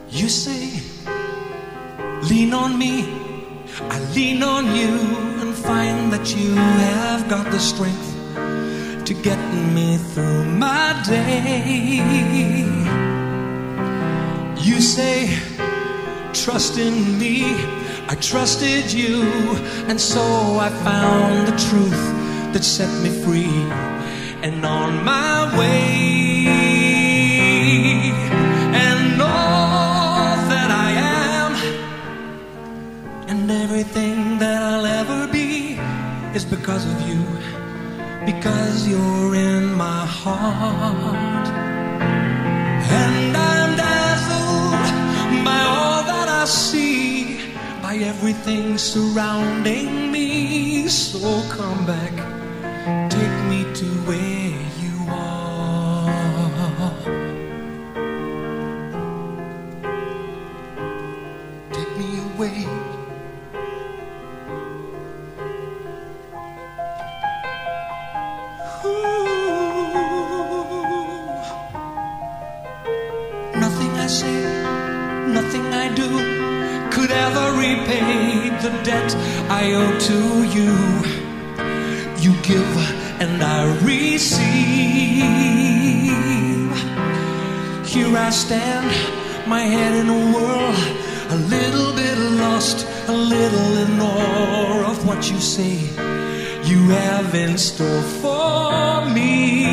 You say, lean on me, I lean on you, and find that you have got the strength to get me through my day. You say, trust in me, I trusted you, and so I found the truth that set me free and on my way. And all that I am and everything that I'll ever be is because of you, because you're in my heart. And I'm dazzled by all that I see, by everything surrounding me. So come back, take me to where you are. Take me away. Nothing I say, nothing I do could ever repay the debt I owe to you. You give and I receive. Here I stand, my head in a whirl, a little bit lost, a little in awe of what you say you have in store for me.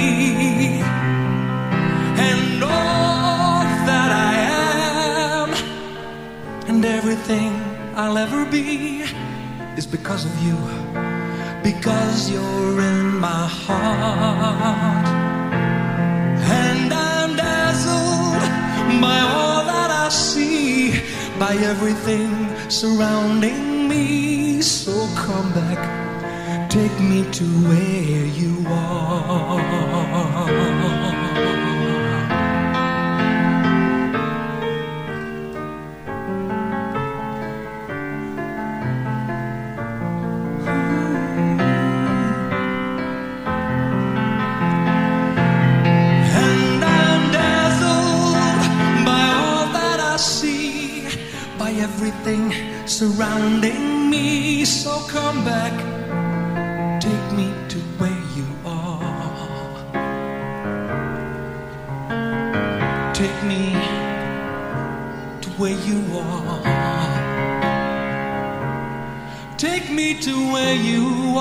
And all that I am and everything I'll ever be is because of you, because you're in my heart. And I'm dazzled by all that I see, by everything surrounding me. So come back, take me to where you are. Everything surrounding me, so come back, take me to where you are. Take me to where you are. Take me to where you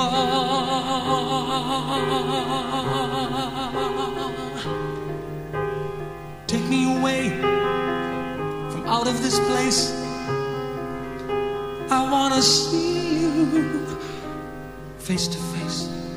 are. Take me away from out of this place. I wanna see you face to face.